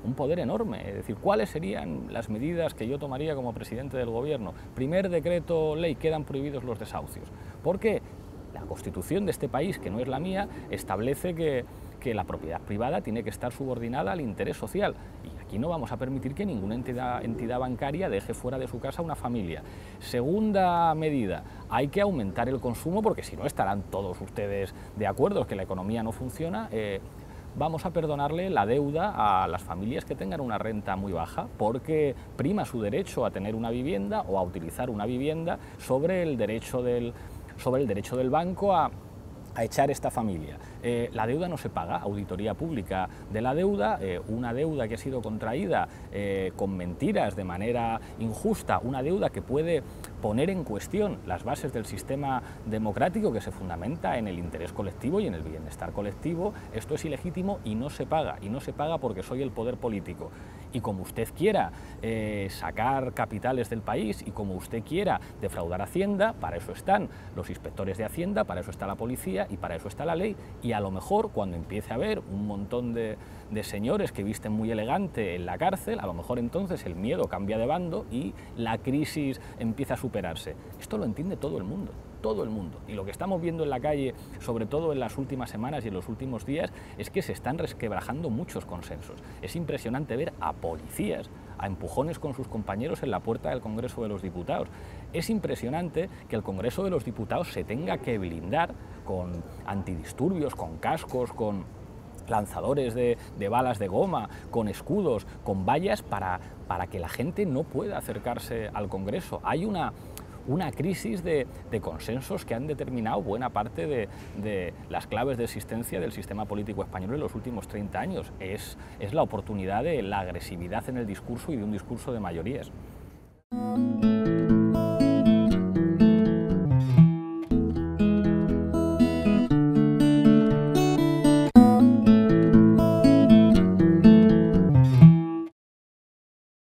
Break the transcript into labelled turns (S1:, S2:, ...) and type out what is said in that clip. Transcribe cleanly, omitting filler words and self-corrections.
S1: un poder enorme. Es decir, ¿cuáles serían las medidas que yo tomaría como presidente del gobierno? Primer decreto ley, quedan prohibidos los desahucios. ¿Por qué? La Constitución de este país, que no es la mía, establece que la propiedad privada tiene que estar subordinada al interés social. Y aquí no vamos a permitir que ninguna entidad bancaria deje fuera de su casa a una familia. Segunda medida, hay que aumentar el consumo, porque si no estarán todos ustedes de acuerdo que la economía no funciona. Vamos a perdonarle la deuda a las familias que tengan una renta muy baja, porque prima su derecho a tener una vivienda o a utilizar una vivienda sobre el derecho del banco a echar esta familia. La deuda no se paga, auditoría pública de la deuda, una deuda que ha sido contraída con mentiras de manera injusta, una deuda que puede poner en cuestión las bases del sistema democrático que se fundamenta en el interés colectivo y en el bienestar colectivo. Esto es ilegítimo y no se paga porque soy el poder político. Y como usted quiera sacar capitales del país y como usted quiera defraudar Hacienda, para eso están los inspectores de Hacienda, para eso está la policía y para eso está la ley. Y a lo mejor cuando empiece a haber un montón de señores que visten muy elegante en la cárcel, a lo mejor entonces el miedo cambia de bando y la crisis empieza a superarse. Esto lo entiende todo el mundo. Todo el mundo. Y lo que estamos viendo en la calle, sobre todo en las últimas semanas y en los últimos días, es que se están resquebrajando muchos consensos. Es impresionante ver a policías a empujones con sus compañeros en la puerta del Congreso de los Diputados. Es impresionante que el Congreso de los Diputados se tenga que blindar con antidisturbios, con cascos, con lanzadores de balas de goma, con escudos, con vallas para que la gente no pueda acercarse al Congreso. Hay una crisis de consensos que han determinado buena parte de las claves de existencia del sistema político español en los últimos 30 años. Es la oportunidad de la agresividad en el discurso y de un discurso de mayorías.